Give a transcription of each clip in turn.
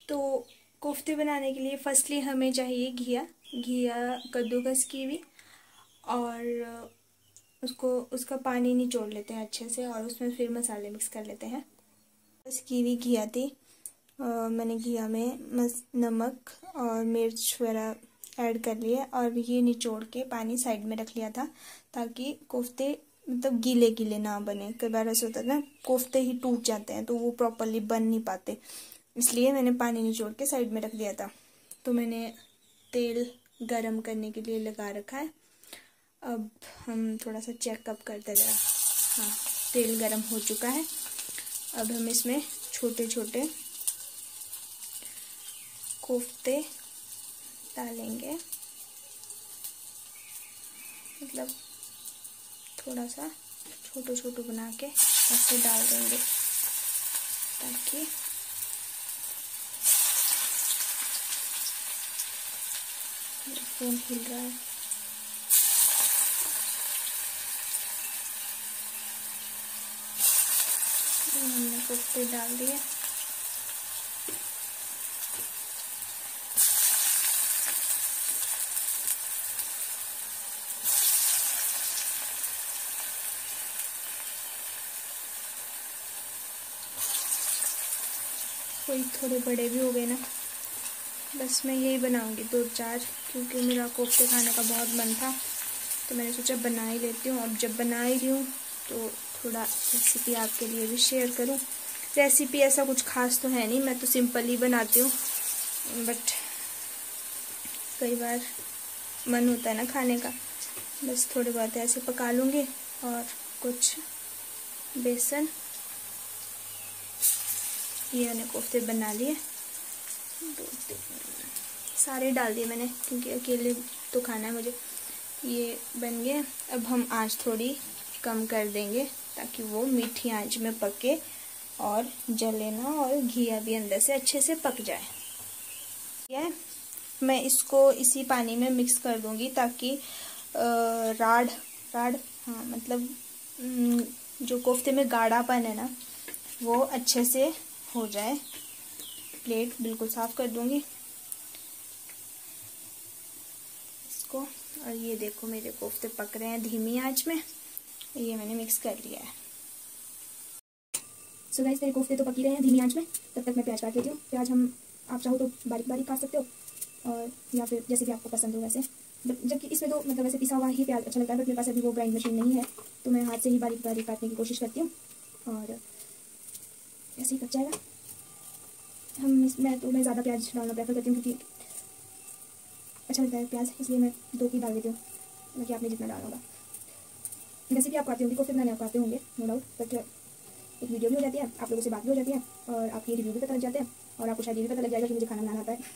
तो कोफ्ते बनाने के लिए फर्स्टली हमें चाहिए घिया कद्दूकस की हुई, और उसका पानी निचोड़ लेते हैं अच्छे से और उसमें फिर मसाले मिक्स कर लेते हैं। बस की हुई घिया थी, मैंने घिया में नमक और मिर्च वगैरह ऐड कर लिए और ये निचोड़ के पानी साइड में रख लिया था ताकि कोफ्ते मतलब गीले गीले ना बने। कई बार ऐसा होता है ना, कोफ्ते ही टूट जाते हैं तो वो प्रॉपरली बन नहीं पाते, इसलिए मैंने पानी निचोड़ के साइड में रख दिया था। तो मैंने तेल गरम करने के लिए लगा रखा है। अब हम थोड़ा सा चेकअप करते जरा। हाँ, तेल गरम हो चुका है। अब हम इसमें छोटे छोटे कोफ्ते डालेंगे, मतलब थोड़ा सा छोटे छोटे बना के ऐसे डाल देंगे ताकि फोन हिल रहा है। हमने कोफ्ते डाल दिए। कोई थोड़े बड़े भी हो गए ना, बस मैं यही बनाऊंगी 2-4, क्योंकि मेरा कोफ्ते खाने का बहुत मन था तो मैंने सोचा बना ही लेती हूँ। अब जब बना ही रही हूँ तो थोड़ा रेसिपी आपके लिए भी शेयर करूँ। रेसिपी ऐसा कुछ खास तो है नहीं, मैं तो सिंपल ही बनाती हूँ, बट कई बार मन होता है ना खाने का, बस थोड़े बहुत ऐसे पका लूँगी। और कुछ बेसन, ये मैंने कोफ्ते बना लिए, 2-3 सारे डाल दिए मैंने क्योंकि अकेले तो खाना है मुझे। ये बन गए। अब हम आंच थोड़ी कम कर देंगे ताकि वो मीठी आंच में पके और जले ना और घिया भी अंदर से अच्छे से पक जाए। ये मैं इसको इसी पानी में मिक्स कर दूंगी ताकि राड राड हाँ, मतलब जो कोफ्ते में गाढ़ापन है ना वो अच्छे से हो जाए। प्लेट बिल्कुल साफ कर दूंगी इसको। और ये देखो मेरे कोफ्ते पक रहे हैं धीमी आंच में, ये मैंने मिक्स कर लिया है। सो गाइस, मेरे कोफ्ते तो पक ही रहे हैं धीमी आंच में। तब तक मैं प्याज काट लेती हूँ। प्याज हम आप चाहो तो बारीक बारीक काट सकते हो, और या फिर जैसे भी आपको पसंद हो वैसे। जबकि इसमें तो मतलब वैसे पिसा हुआ ही प्याज अच्छा लगता है, बट मेरे पास अभी वो ग्राइंड मशीन नहीं है तो मैं हाथ से ही बारीक बारीक काटने की कोशिश करती हूँ और ऐसे ही कट जाएगा। मैं ज़्यादा प्याज डालना प्रेफर करती हूँ क्योंकि अच्छा लगता है प्याज, इसलिए मैं 2 की डाल देती हूँ, बाकी आपने जितना डालना होगा। वैसे भी आप आते होंगे कोफ्ते बनाने, आप आते होंगे नो डाउट, बट एक वीडियो भी हो जाती है, आप लोगों से बात भी हो जाती है और आपके रिव्यू भी पता लग जाते हैं और आपको शायद ये भी पता लग जाएगा कि मुझे खाना बनाना आता है।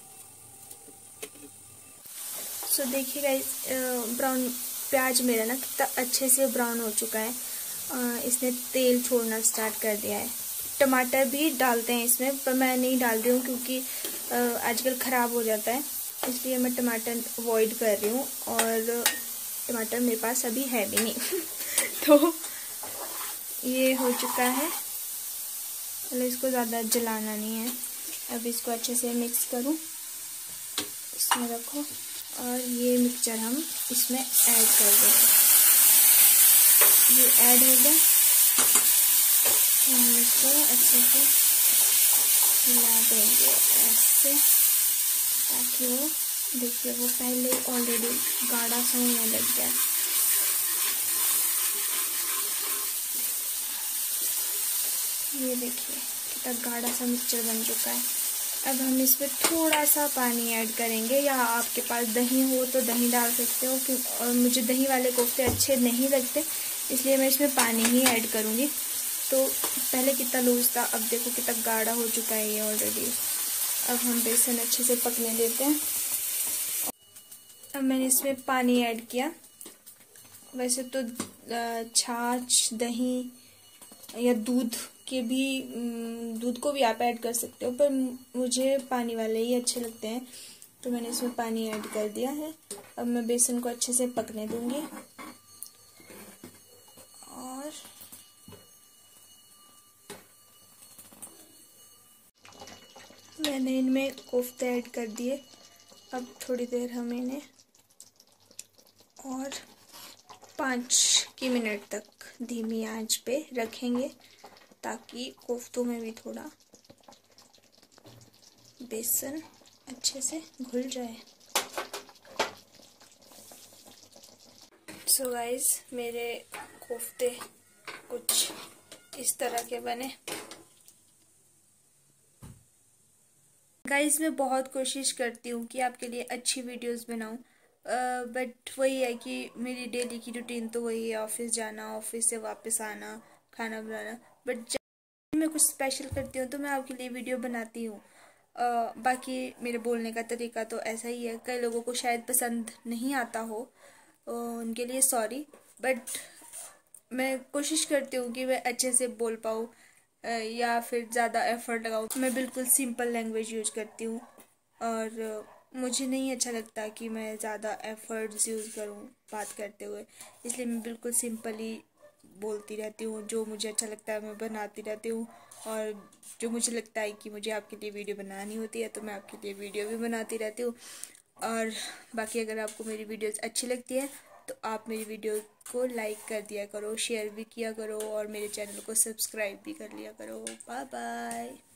सो देखिए गाइस, ब्राउन प्याज मेरा ना कितना अच्छे से ब्राउन हो चुका है। इसने तेल छोड़ना स्टार्ट कर दिया है। टमाटर भी डालते हैं इसमें, पर मैं नहीं डाल रही हूँ क्योंकि आजकल ख़राब हो जाता है, इसलिए मैं टमाटर अवॉइड कर रही हूँ। और टमाटर मेरे पास अभी है भी नहीं तो ये हो चुका है, मतलब इसको ज़्यादा जलाना नहीं है। अब इसको अच्छे से मिक्स करूँ, इसमें रखो और ये मिक्सचर हम इसमें ऐड कर देंगे। ये ऐड हो गया, हम इसको अच्छे से हिला देंगे ऐसे ताकि वो देखिए वो पहले ऑलरेडी गाढ़ा सा होने लग गया। ये देखिए कितना गाढ़ा सा मिक्सचर बन चुका है। अब हम इसमें थोड़ा सा पानी ऐड करेंगे, या आपके पास दही हो तो दही डाल सकते हो, क्योंकि और मुझे दही वाले कोफ्ते अच्छे नहीं लगते, इसलिए मैं इसमें पानी ही ऐड करूँगी। तो पहले कितना लूज था, अब देखो कितना गाढ़ा हो चुका है ये ऑलरेडी। अब हम बेसन अच्छे से पकने देते हैं। अब मैंने इसमें पानी ऐड किया। वैसे तो छाछ, दही या दूध को भी आप ऐड कर सकते हो, पर मुझे पानी वाले ही अच्छे लगते हैं तो मैंने इसमें पानी ऐड कर दिया है। अब मैं बेसन को अच्छे से पकने दूंगी और मैंने इनमें कोफ्ते ऐड कर दिए। अब थोड़ी देर हम इन्हें और 5 मिनट तक धीमी आंच पे रखेंगे ताकि कोफ्तों में भी थोड़ा बेसन अच्छे से घुल जाए। सो गाइस, मेरे कोफ्ते कुछ इस तरह के बने। गाइस, मैं बहुत कोशिश करती हूँ कि आपके लिए अच्छी वीडियोस बनाऊँ, बट वही है कि मेरी डेली की रूटीन तो वही है, ऑफिस जाना, ऑफिस से वापस आना, खाना बनाना। बट जब मैं कुछ स्पेशल करती हूँ तो मैं आपके लिए वीडियो बनाती हूँ। बाकी मेरे बोलने का तरीका तो ऐसा ही है, कई लोगों को शायद पसंद नहीं आता हो, उनके लिए सॉरी, बट मैं कोशिश करती हूँ कि मैं अच्छे से बोल पाऊँ या फिर ज़्यादा एफर्ट लगाऊँ। मैं बिल्कुल सिंपल लैंग्वेज यूज करती हूँ और मुझे नहीं अच्छा लगता कि मैं ज़्यादा एफर्ट्स यूज़ करूँ बात करते हुए, इसलिए मैं बिल्कुल सिंपल ही बोलती रहती हूँ। जो मुझे अच्छा लगता है मैं बनाती रहती हूँ, और जो मुझे लगता है कि मुझे आपके लिए वीडियो बनानी होती है तो मैं आपके लिए वीडियो भी बनाती रहती हूँ। और बाकी अगर आपको मेरी वीडियोस अच्छी लगती है तो आप मेरी वीडियो को लाइक कर दिया करो, शेयर भी किया करो और मेरे चैनल को सब्सक्राइब भी कर लिया करो। Bye bye.